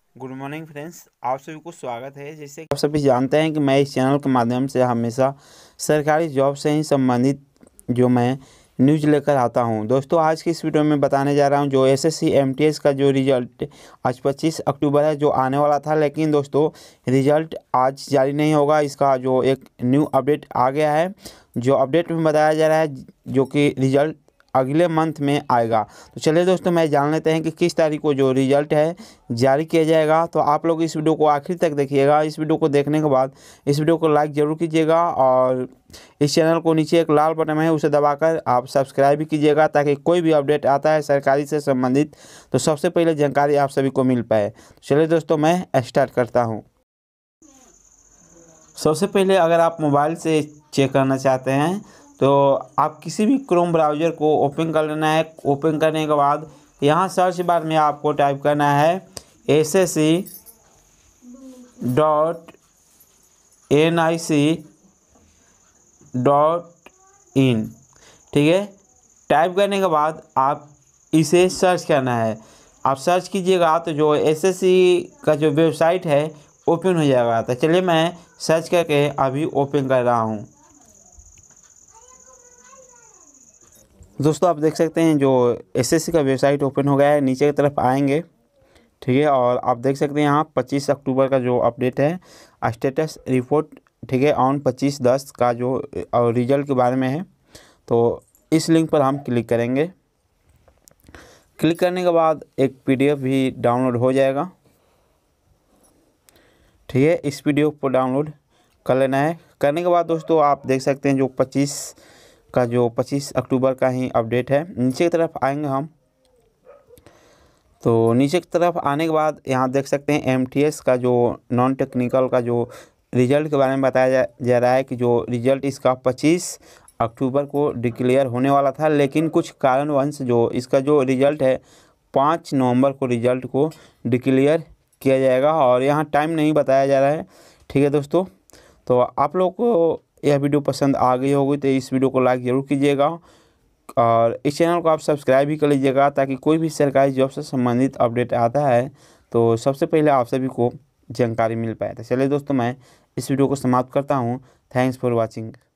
Good morning friends, आप सभी को स्वागत है। जैसे आप सभी जानते हैं कि मैं इस चैनल के माध्यम से हमेशा सरकारी जॉब से ही संबंधित जो मैं न्यूज़ लेकर आता हूं। दोस्तों, आज की इस वीडियो में बताने जा रहा हूं जो एसएससी एमटीएस का जो रिजल्ट आज 25 अक्टूबर है, जो आने वाला था, लेकिन दोस्तों रिजल्ट आज जारी नहीं होगा। इसका जो एक न्यू अपडेट आ गया है, जो अपडेट में बताया जा रहा है जो कि रिजल्ट अगले मंथ में आएगा। तो चलिए दोस्तों, मैं जान लेते हैं कि किस तारीख को जो रिजल्ट है जारी किया जाएगा। तो आप लोग इस वीडियो को आखिर तक देखिएगा। इस वीडियो को देखने के बाद इस वीडियो को लाइक ज़रूर कीजिएगा और इस चैनल को नीचे एक लाल बटन है उसे दबाकर आप सब्सक्राइब भी कीजिएगा, ताकि कोई भी अपडेट आता है सरकारी से संबंधित तो सबसे पहले जानकारी आप सभी को मिल पाए। चलिए दोस्तों, मैं स्टार्ट करता हूँ। सबसे पहले अगर आप मोबाइल से चेक करना चाहते हैं तो आप किसी भी क्रोम ब्राउज़र को ओपन कर लेना है। ओपन करने के बाद यहाँ सर्च बार में आपको टाइप करना है ssc.nic.in। ठीक है, टाइप करने के बाद आप इसे सर्च करना है। आप सर्च कीजिएगा तो जो एसएससी का जो वेबसाइट है ओपन हो जाएगा। तो चलिए मैं सर्च करके अभी ओपन कर रहा हूँ। दोस्तों, आप देख सकते हैं जो एसएससी का वेबसाइट ओपन हो गया है। नीचे की तरफ आएंगे, ठीक है, और आप देख सकते हैं यहाँ 25 अक्टूबर का जो अपडेट है स्टेटस रिपोर्ट, ठीक है, ऑन 25/10 का जो रिजल्ट के बारे में है। तो इस लिंक पर हम क्लिक करेंगे। क्लिक करने के बाद एक पीडीएफ भी डाउनलोड हो जाएगा। ठीक है, इस पीडीएफ को डाउनलोड कर लेना है। करने के बाद दोस्तों आप देख सकते हैं जो 25 अक्टूबर का ही अपडेट है। नीचे की तरफ आएंगे हम, तो नीचे की तरफ आने के बाद यहाँ देख सकते हैं एमटीएस का जो नॉन टेक्निकल का जो रिज़ल्ट के बारे में बताया जा रहा है कि जो रिज़ल्ट इसका 25 अक्टूबर को डिक्लेयर होने वाला था, लेकिन कुछ कारणवश जो इसका जो रिज़ल्ट है 5 नवंबर को रिज़ल्ट को डिक्लेयर किया जाएगा और यहाँ टाइम नहीं बताया जा रहा है। ठीक है दोस्तों, तो आप लोग को यह वीडियो पसंद आ गई होगी तो इस वीडियो को लाइक ज़रूर कीजिएगा और इस चैनल को आप सब्सक्राइब भी कर लीजिएगा, ताकि कोई भी सरकारी जॉब से संबंधित अपडेट आता है तो सबसे पहले आप सभी को जानकारी मिल पाए। तो चलिए दोस्तों, मैं इस वीडियो को समाप्त करता हूँ। Thanks for watching.